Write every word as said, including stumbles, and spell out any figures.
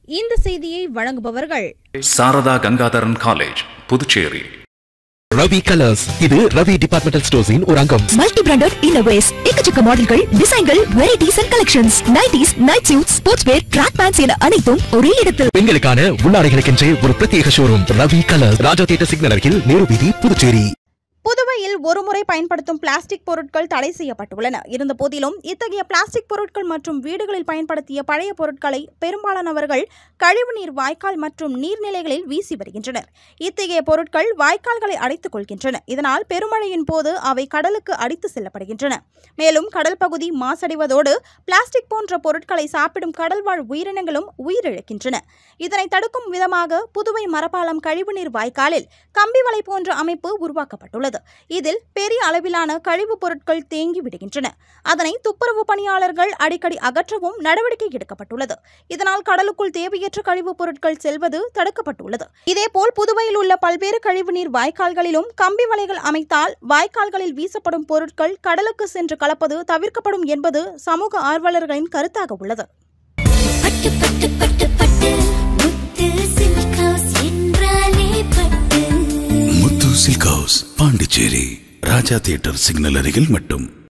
இந்த செய்தியை வழங்குபவர்கள் சாரதா கங்காதரன் காலேஜ், புதுச்சேரி. ரவி கலர்ஸ், இது ரவி டிபார்ட்மெண்டல் ஸ்டோர்ஸின் ஒரு அங்கம். மல்டி பிராண்டட் இன்னோவேஸ், எக்கச்சக்க மாடல்கள், டிசைன்கள், varieties and collections, nighties, night suit, sports wear, track pants என அனைத்தும் ஒரே இடத்தில். பெண்களுக்கான உள்ளாடைகளுக்கென்றே ஒரு பிரத்யேக showroom Ravi colours, Raja theatre signal அருகில், நேரு வீதி, புதுச்சேரி. புதுவையில் ஒருமுறை பயன்படுத்தும் பிளாஸ்டிக் பொருட்கள் தடை செய்யப்பட்டுள்ளன. இருந்த போதிலும் இத்தகைய பிளாஸ்டிக் பொருட்கள் மற்றும் வீடுகளில் பயன்படுத்திய பழைய பொருட்களை பெரும்பாலானவர்கள் கழிவுநீர் வாய்க்கால் மற்றும் நீர்நிலைகளில் வீசி வருகின்றனர். இத்தகைய பொருட்கள் வாய்க்கால்களை அடைத்துக் கொள்கின்றன. இதனால் பெருமழையின் போது அவை கடலுக்கு அடித்து செல்லப்படுகின்றன. மேலும் கடல் பகுதி மாசடைவதோடு பிளாஸ்டிக் போன்ற பொருட்களை சாப்பிடும் கடல்வாழ் உயிரினங்களும் உயிரிழக்கின்றன. இதனை தடுக்கும் விதமாக புதுவை மரப்பாலம் கழிவுநீர் வாய்க்காலில் கம்பிவலை போன்ற அமைப்பு உருவாக்கப்பட்டுள்ளது. இதில் பெரிய அளவிலான கழிவுப் பொருட்கள் தேங்கி விடுகின்றன. அதனை துப்புரவு பணியாளர்கள் அடிக்கடி அகற்றவும் நடவடிக்கை எடுக்கப்பட்டுள்ளது. இதனால் கடலுக்குள் தேவையற்ற கழிவுப் பொருட்கள் செல்வது தடுக்கப்பட்டுள்ளது. இதேபோல் புதுவையில் உள்ள பல்வேறு கழிவுநீர் வாய்க்கால்களிலும் கம்பி வலைகள் அமைத்தால் வாய்க்கால்களில் வீசப்படும் பொருட்கள் கடலுக்கு சென்று கலப்பது தவிர்க்கப்படும் என்பது சமூக ஆர்வலர்களின் கருத்தாக உள்ளது. Silk house, Pondicherry, Raja theatre signal அருகில் மட்டும்.